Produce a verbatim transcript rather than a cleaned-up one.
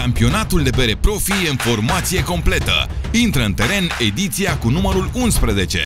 Campionatul de bere profi în formație completă. Intră în teren ediția cu numărul unsprezece.